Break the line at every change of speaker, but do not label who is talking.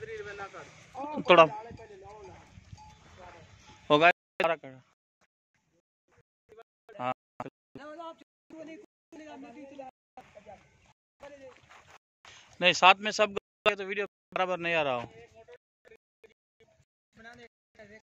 थोड़ा होगा। हाँ नहीं, साथ में सब तो वीडियो बराबर नहीं आ रहा हो।